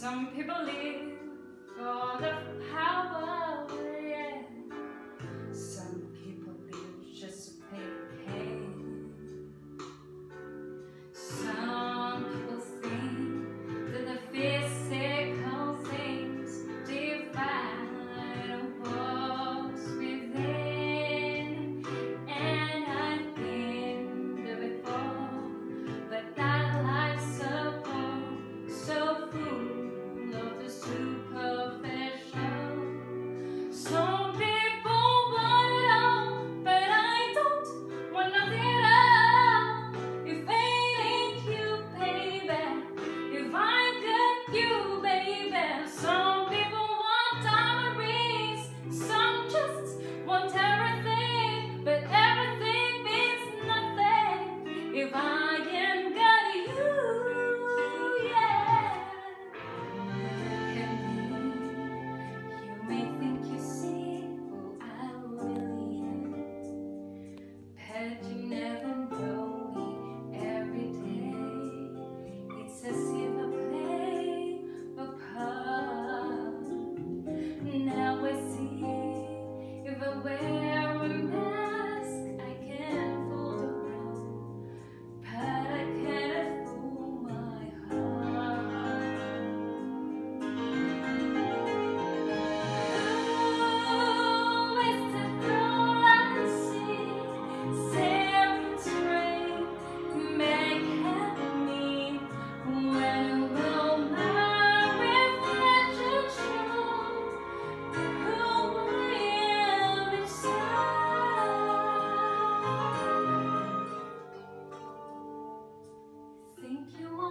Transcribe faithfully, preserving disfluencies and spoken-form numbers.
Some people live for the power, yeah. Some people live just to pay pain. Some people think that the physical things divine walks within. And I've been there before, but that life's so cold, so full of the superficial. Some people want it all, but I don't want nothing at all. If it ain't you, baby, if I get you, baby. Some people want diamond rings, some just want everything, but everything means nothing if I ain't got you, yeah. Look at me, you may think you see who I really am, but you never know me every day. It's as if I play a part. Now I see if I wear a mask, I can fool around, but I cannot fool my heart. Who is the girl I see? Sailing train, make me when will my reflection show who I am inside? Think you